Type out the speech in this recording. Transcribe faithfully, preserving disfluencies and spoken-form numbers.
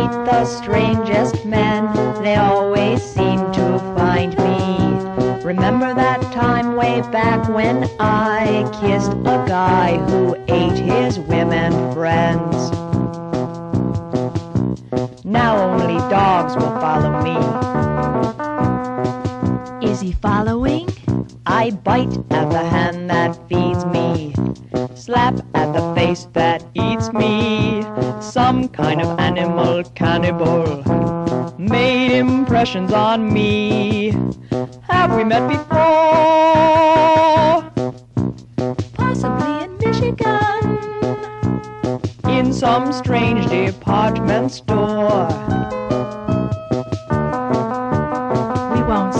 meet the strangest men, they always seem to find me. Remember that time way back when I kissed a guy who ate his women friends? Now only dogs will follow me. Is he following? I bite at the hand that feeds me, slap at the face that eats me. Some kind of animal cannibal made impressions on me. Have we met before? Possibly in Michigan. In some strange department store. We won't